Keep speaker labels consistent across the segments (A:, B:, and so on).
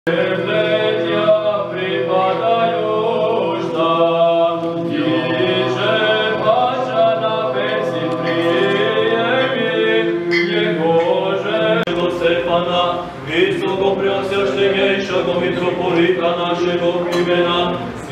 A: Preosvjaštenjejšago mitropolita našego imena.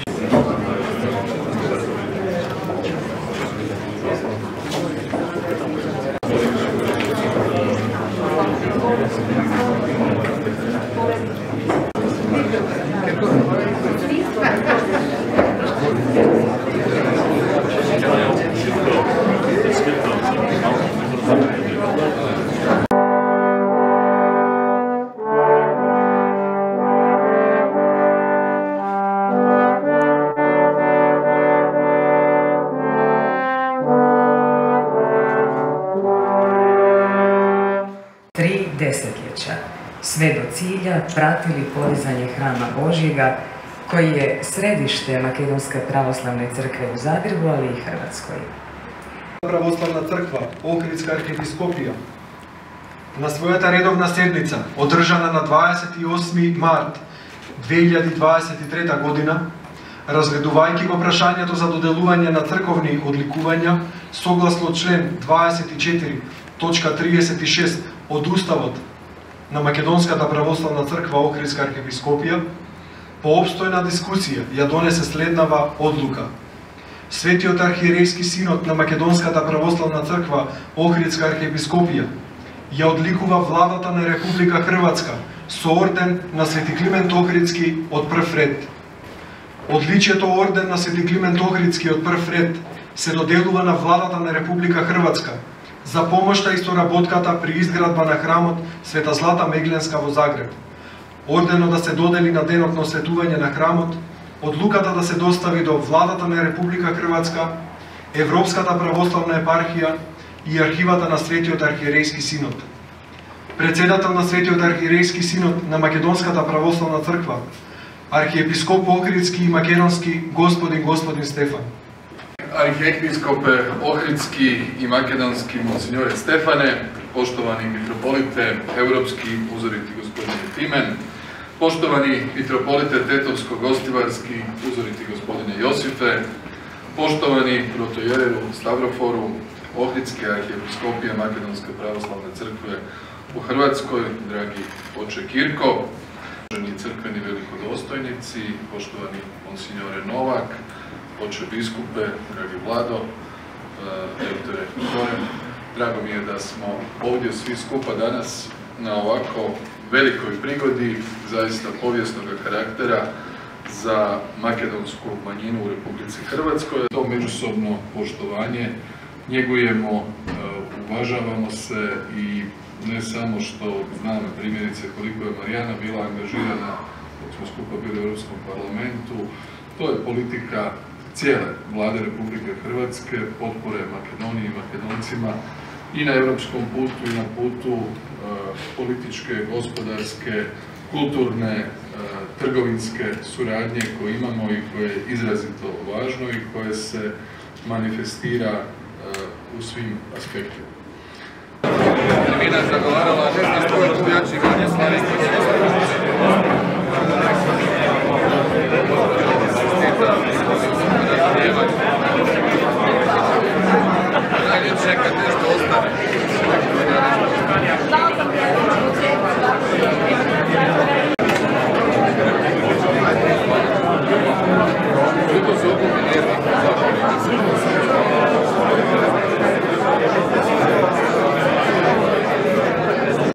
B: Desetljeća, sve do cilja pratili podizanje hrama Božjega, koji je središte Makedonske pravoslavne crkve u Zagrebu, ali i Hrvatskoj.
C: Pravoslavna crkva, Ohridska arhiepiskopija, na svojata redovna sednica, održana na 28. mart 2023. godina, razgledувajки вопрашањето за доделување на црковни одликувања, согласно член 24.36 од Уставот на Македонската православна црква Охридска архиепископија, по обстојна дискусија ја донесе следнава одлука. Светиот архиерейски синод на Македонската православна црква Охридска архиепископија ја одликува владата на Република Хрватска со орден на Свети Климент Охридски од прв ред. Одличието орден на Свети Климент Охридски од прв ред се доделува на владата на Република Хрватска за помошта и соработката при изградба на храмот света Злата Мегленска во Загреб. Орденот да се додели на денот на осветување на храмот, одлуката да се достави до владата на Република Хрватска, Европската православна епархија и архивата на Светиот архиерейски синод. Председател на Светиот архиерейски синод на Македонската православна црква, архиепископ Охридски и македонски господин Стефан.
D: Arhijepiskope Ohridski i makedonski monsignore Stefane, poštovani mitropolite, europski uzoriti gospodine Timen, poštovani mitropolite Tetovsko-Gostivarski uzoriti gospodine Josife, poštovani protojereru Stavroforu, Ohridske arhijepiskopije Makedonske pravoslavne crkve u Hrvatskoj, dragi oče Kirko, uvaženi crkveni velikodostojnici, poštovani monsignore Novak, oče biskupe, dragi Vlado, editore Boris. Drago mi je da smo ovdje svi skupa danas na ovako velikoj prigodi, zaista povijesnog karaktera za makedonsku manjinu u Republici Hrvatskoj. To međusobno poštovanje njegujemo, uvažavamo se i ne samo što znam primjerice koliko je Marijana bila angažirana dok smo skupa bili u Europskom parlamentu, to je politika cijele vlade Republike Hrvatske, potpore Makedoniji i Makedoncima i na europskom putu i na putu političke, gospodarske, kulturne, trgovinske suradnje koje imamo i koje je izrazito važno i koje se manifestira u svim aspektima. Termina zagovarala, ne znam što je tu jači manje slavi.